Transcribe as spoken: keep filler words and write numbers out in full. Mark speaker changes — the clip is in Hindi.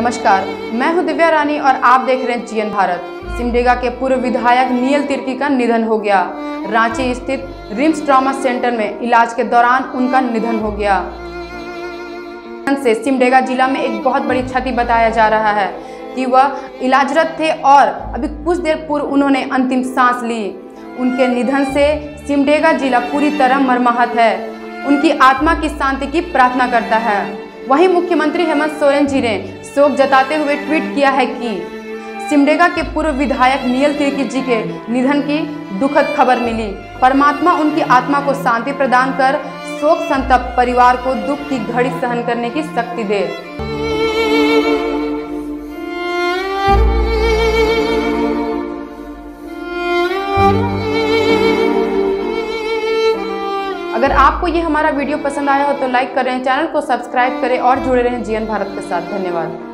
Speaker 1: नमस्कार, मैं हूं दिव्या रानी और आप देख रहे हैं जीएन भारत। सिमडेगा के पूर्व विधायक नील तिर्की का निधन हो गया। रांची स्थित रिम्स ट्रॉमा सेंटर में इलाज के दौरान उनका निधन हो गया। से सिमडेगा जिला में एक बहुत बड़ी क्षति बताया जा रहा है कि वह इलाजरत थे और अभी कुछ देर पूर्व उन्होंने अंतिम सांस ली। उनके निधन से सिमडेगा जिला पूरी तरह मर्माहत है। उनकी आत्मा की शांति की प्रार्थना करता है। वहीं मुख्यमंत्री हेमंत सोरेन जी ने शोक जताते हुए ट्वीट किया है कि सिमडेगा के पूर्व विधायक नील तिर्की जी के निधन की दुखद खबर मिली। परमात्मा उनकी आत्मा को शांति प्रदान कर शोक संतप्त परिवार को दुख की घड़ी सहन करने की शक्ति दे। अगर आपको ये हमारा वीडियो पसंद आया हो तो लाइक करें, चैनल को सब्सक्राइब करें और जुड़े रहें जीएन भारत के साथ। धन्यवाद।